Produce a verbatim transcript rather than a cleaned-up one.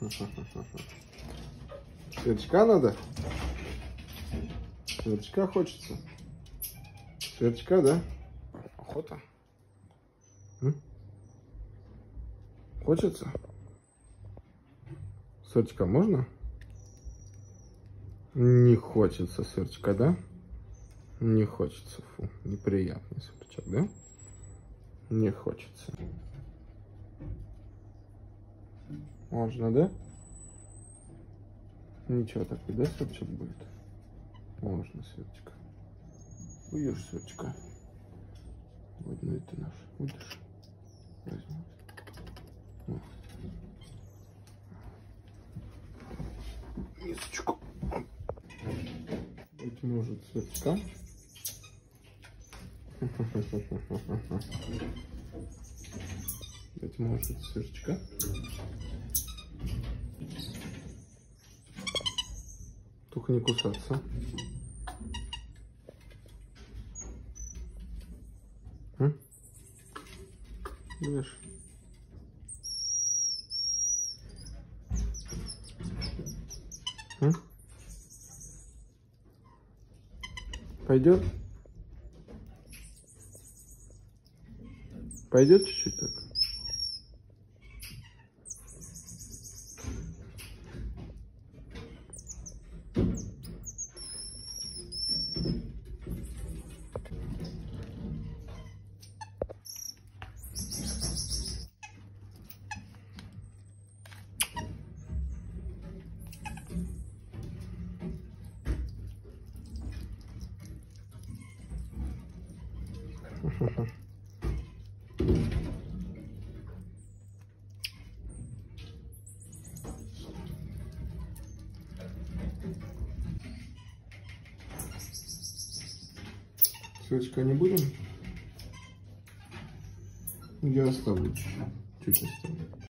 Сверчка надо? Сверчка хочется? Сверчка, да? Охота? М? Хочется? Сверчка можно? Не хочется сверчка, да? Не хочется, фу, неприятный сверчок, да? Не хочется. Можно, да? Ничего такой, да, сверчок будет? Можно сверчка. Уешь сверчка. Вот, ну это наш. Будешь? Возьму. Вот. Мисочку. Быть может сверчка. Быть может сверчка. Только не кусаться. М? Видишь? М? Пойдет? Пойдет чуть-чуть так? Сверчка не будем? Я оставлю чуть-чуть. Чуть оставлю.